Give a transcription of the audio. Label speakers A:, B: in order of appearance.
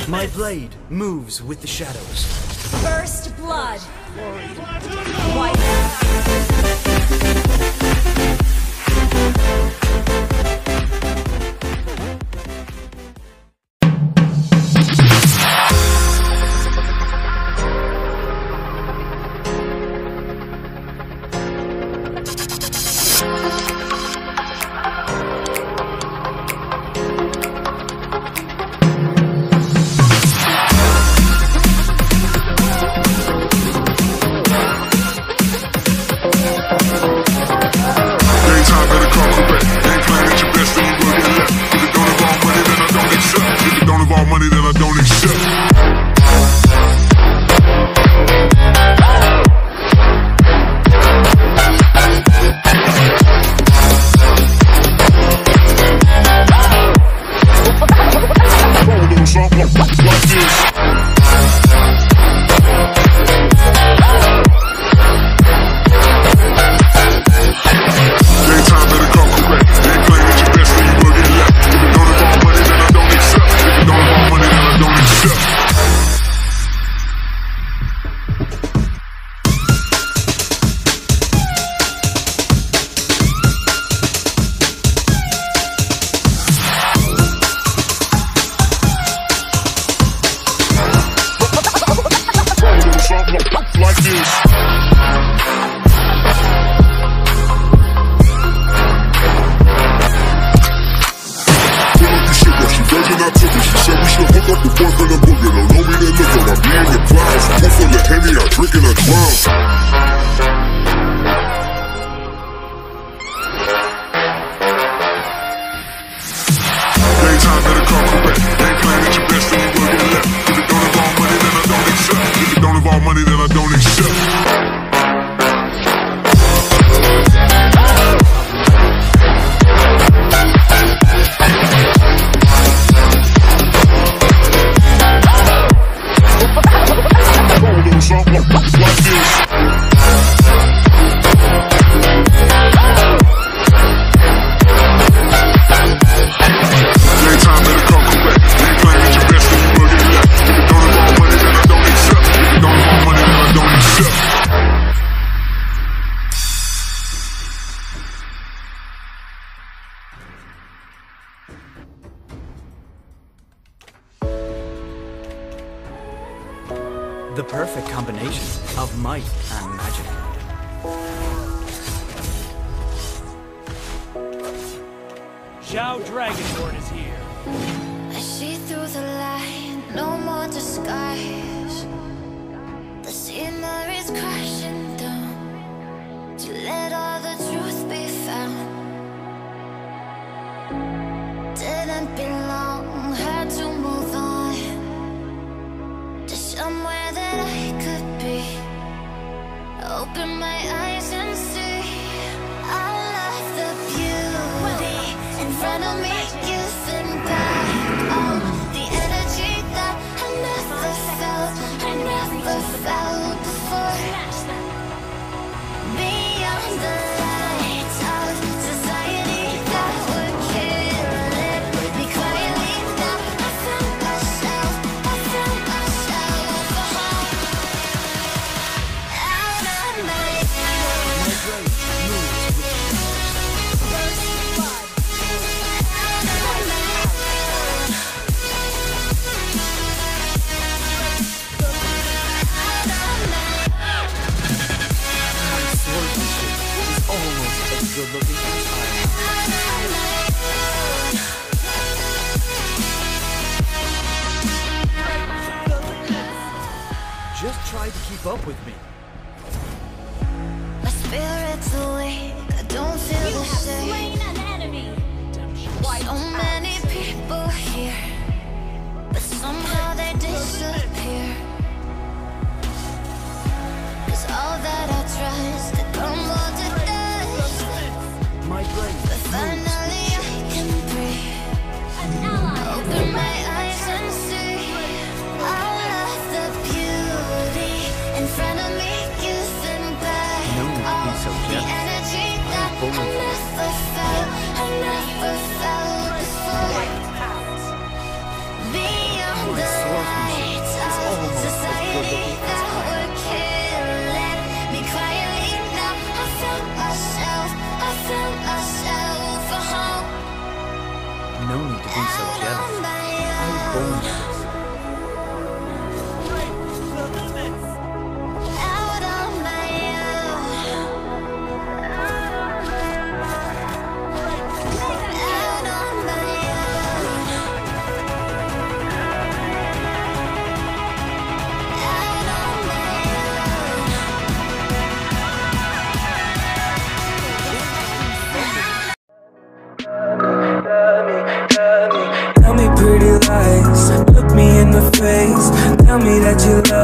A: My blade moves with the shadows.
B: First blood.
A: The perfect combination of might and magic.
C: Zhao Dragonborn is here.
D: I see through the light, no more disguise. The scenery's crashing down to let all the truth be found. Didn't belong, had to move on to somewhere that I could be. Open my eyes and see all of the beauty in front of me. Youth and back, all the energy that I never felt before. Beyond the lights of society that would kill it, me quietly now I found myself out of my
A: Good looking Just try to keep up with me.
D: My spirit's awake, I don't feel the same.
B: Slain an enemy.
D: So many people here, but somehow they disappear. 'Cause all that I trust, it crumbled to dust.
A: My blade
D: But finally I can breathe. Open my eyes and see all of the beauty in front of me. Youth and back,
A: No one would be so
D: all the
A: jealous.
D: energy
A: no need to be so jealous. I was born with this.
D: Out on my own. Out on my own. Out on my
E: Tell me pretty lies, look me in the face. Tell me that you love